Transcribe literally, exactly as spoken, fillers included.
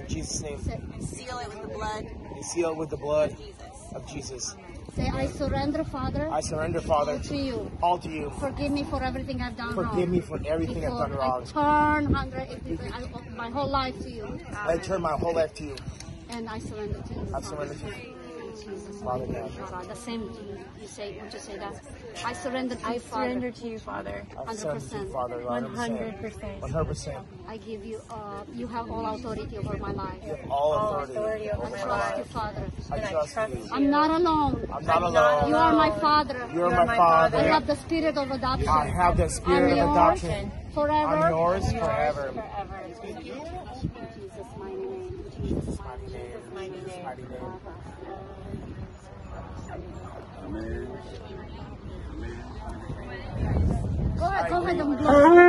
In Jesus' name. And seal it with the blood. And seal it with the blood of Jesus. Of Jesus. Say, I surrender, Father. I surrender, Father. All to you. All to you. Forgive me for everything I've done wrong. Forgive me for everything Before I've done wrong. I turn one hundred eighty my whole life to you. I turn my whole life to you. And I surrender to you. I surrender to you. Jesus. Father God. God, the same you say, would you say that? I surrender to I you, Father. surrender to you, Father. I surrender to you, Father. one hundred percent. one hundred percent. I give you, uh, you have all authority over my life. You have all authority, all authority over I my trust life. you, Father. I trust, trust you. you. I'm not alone. I'm not I'm alone. not You are my Father. You are my Father. I have the spirit of adoption. I have the spirit I'm of yours adoption. Forever. I'm yours forever. Forever. In Jesus' mighty name. In Jesus' mighty name. Mighty name. Mighty name. Amen. Go ahead, go ahead and blow.